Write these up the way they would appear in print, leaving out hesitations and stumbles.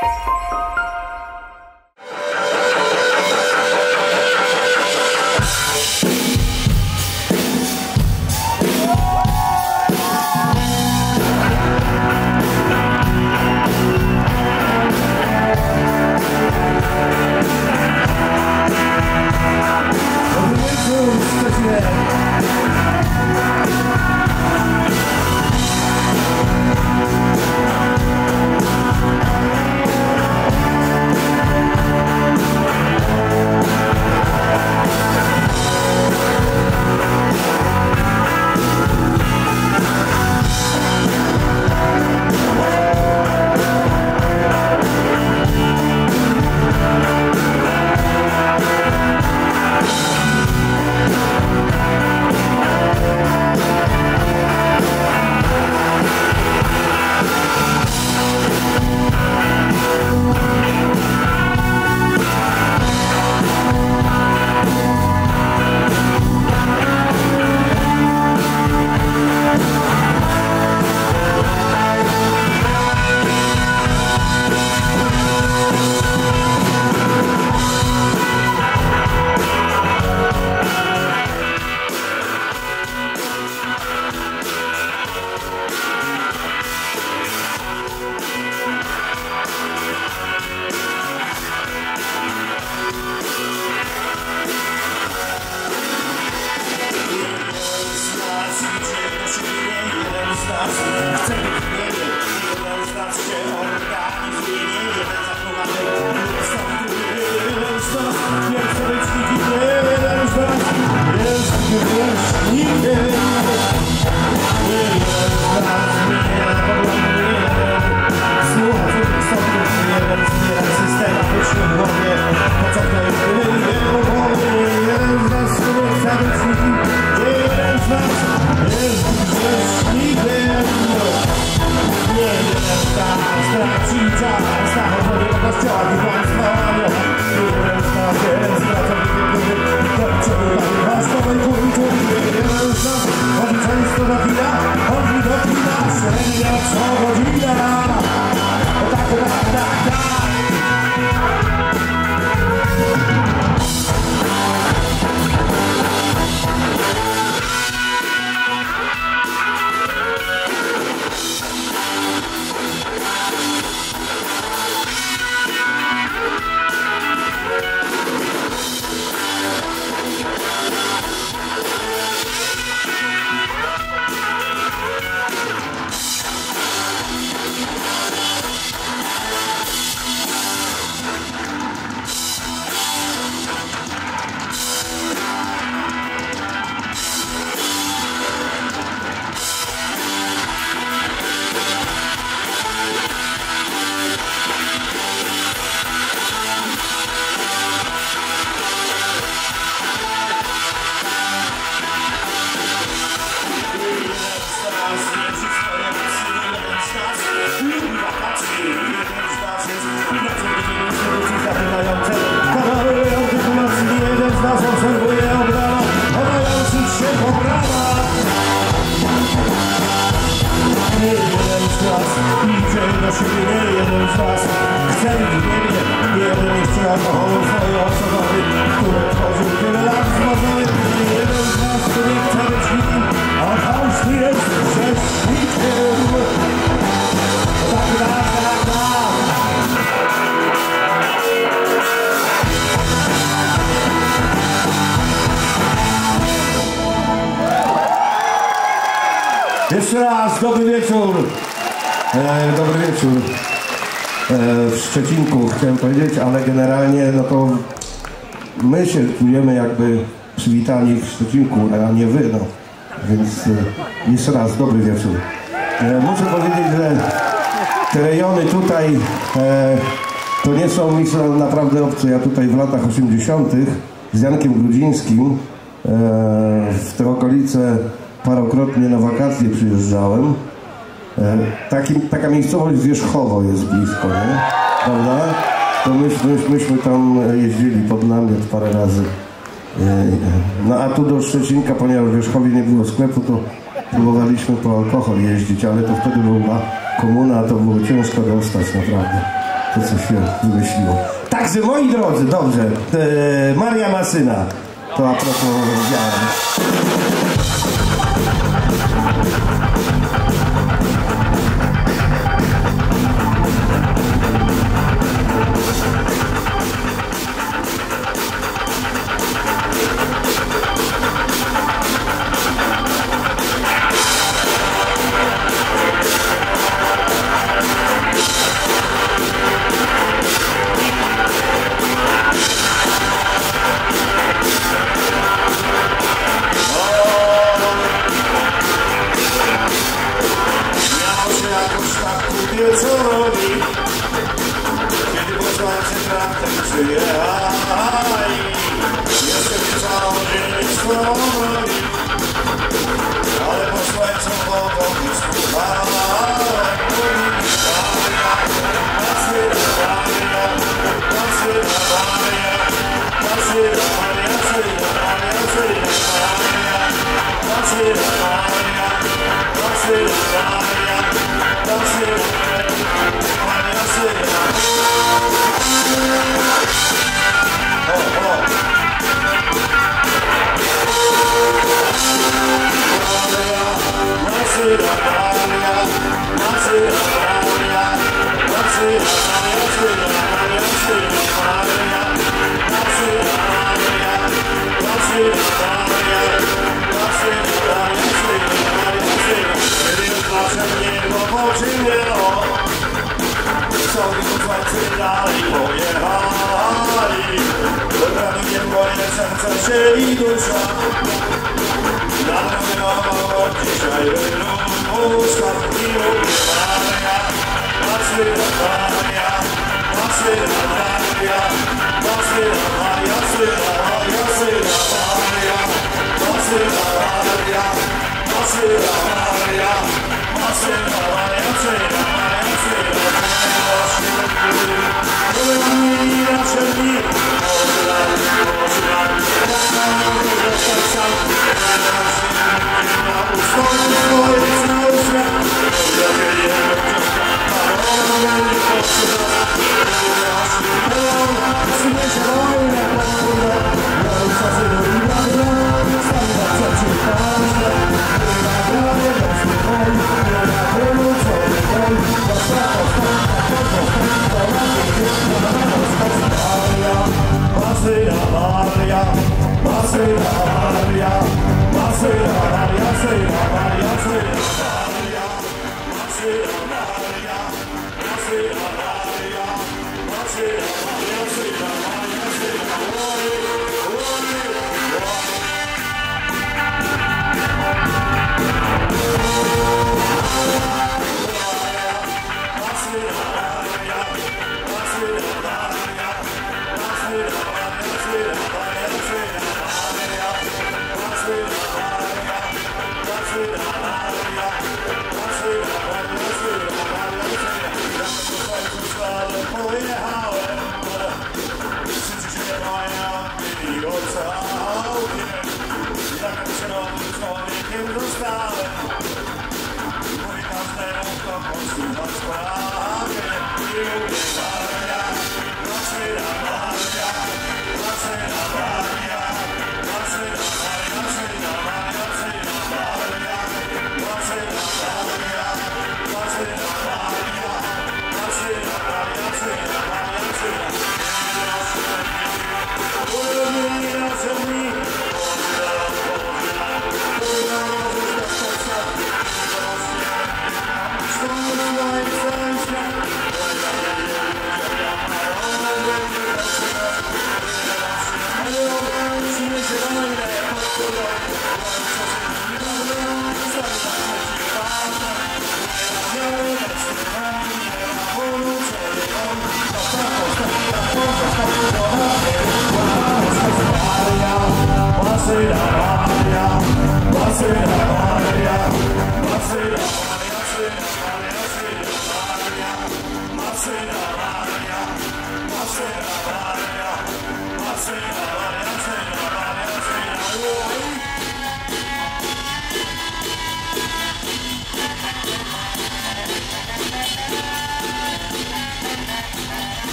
Jeszcze raz, dobry wieczór. Dobry wieczór w Szczecinku, chciałem powiedzieć, ale generalnie no to my się czujemy jakby przywitani w Szczecinku, a nie wy, no. Więc jeszcze raz, dobry wieczór. Muszę powiedzieć, że te rejony tutaj to nie są mi naprawdę obce. Ja tutaj w latach 80. z Jankiem Grudzińskim w te okolice parokrotnie na wakacje przyjeżdżałem. Taka miejscowość Wierzchowo jest blisko, nie? Prawda? To myśmy tam jeździli pod namiot parę razy. No a tu do Szczecinka, ponieważ w Wierzchowie nie było sklepu, to próbowaliśmy po alkohol jeździć, ale to wtedy była komuna, to było ciężko dostać naprawdę. to co się wymyśliło. Także moi drodzy, dobrze, Maria ma syna. To a propos wiary. Co robi, kiedy posłańcy traktem przyjechali? Jeszcze wieczorem dzielnictwo robi, ale posłańcom wodą nie słuchałem. Maria, Masyra, Maria, Masyra, Maria, Masyra, Maria, Syra, Maria, Syra, Maria, Masyra, Maria, Masyra, Maria, Masyra. Dalej pojechali, wybranikiem moje serce się i dusza. Nadrobiło od dzisiaj wyruszka i lubię Maria, Masyra, Maria, Masyra, Maria, Masyra, Maria, Syra, Maria, Syra, Maria, Masyra, Maria, Masyra, Maria, Masyra, Maria, Syra, Maria, Syra.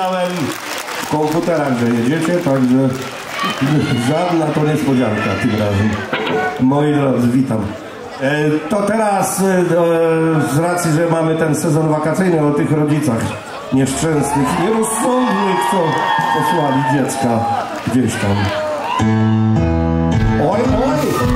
widziałem w komputerach, że jedziecie, także żadna to niespodzianka tym razem. Moi drodzy, witam. To teraz z racji, że mamy ten sezon wakacyjny o tych rodzicach nieszczęsnych, nierozsądnych, co posłali dziecka gdzieś tam. Oj, oj!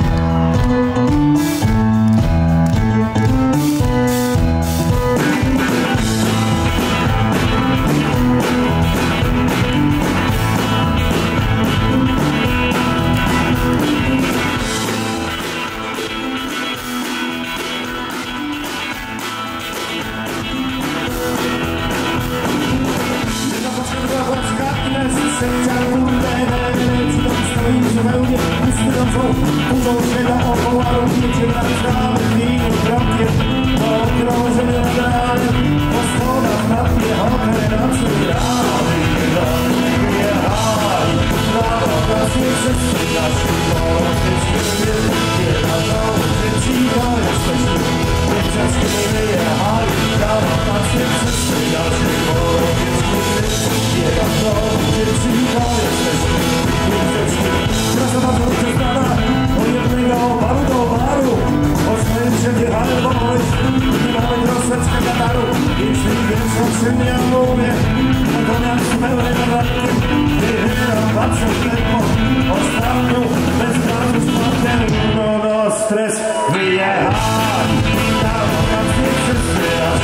Budzą się dookoła, różnicie wracamy chwilę krokiem po okrążeniu nagrany po schodach na piechotę nocy rany wyjechali prawo nas nie wszyscy nasi polityczni nie na domu, że cicho jesteśmy nie wszyscy wyjechali prawo nas nie wszyscy nasi polityczni nie na domu, że cicho jesteśmy nie wszyscy. Proszę bardzo, przyznana od jednego baru do baru. Ośmiej się wjechałem, bo nie mamy troszeczkę gataru. Jeśli wiesz, o czym ja mówię, natomiast pełnym rakiem wychylam, patrzę w tempo. Ostatnią bez gazu smakiem, no stres wyjechali. Tam nas nie wszyscy, aż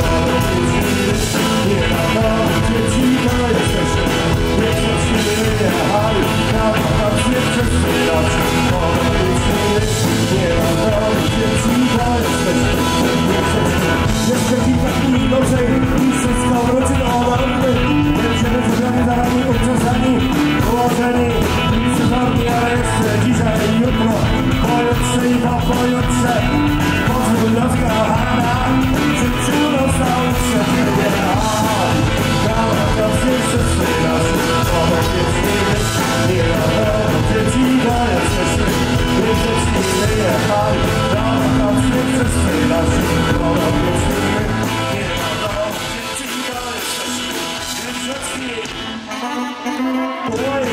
nie na to, gdzie cicho jesteśmy. Nie wszyscy wyjechali, tam nas nie wszyscy, aż nie ma to, gdzie cicho jesteśmy. Nie wszyscy. Jeszcze kilka chwil dłużej i wszystko wróci do normy. Będziemy wybrani za nami uczesani, ułożeni przychodni, ale jeszcze dzisiaj i jutro, pojutrze i po pojutrze. Pozwól nas kochana, życiu nas nauczę wyjechali. Dała nas nie wszyscy nasi, nie ma to, gdzie cicho jesteśmy. Nie wszyscy wyjechali, dała nas nie wszyscy nasi, nie ma to, gdzie cicho jesteśmy. Nie wszyscy.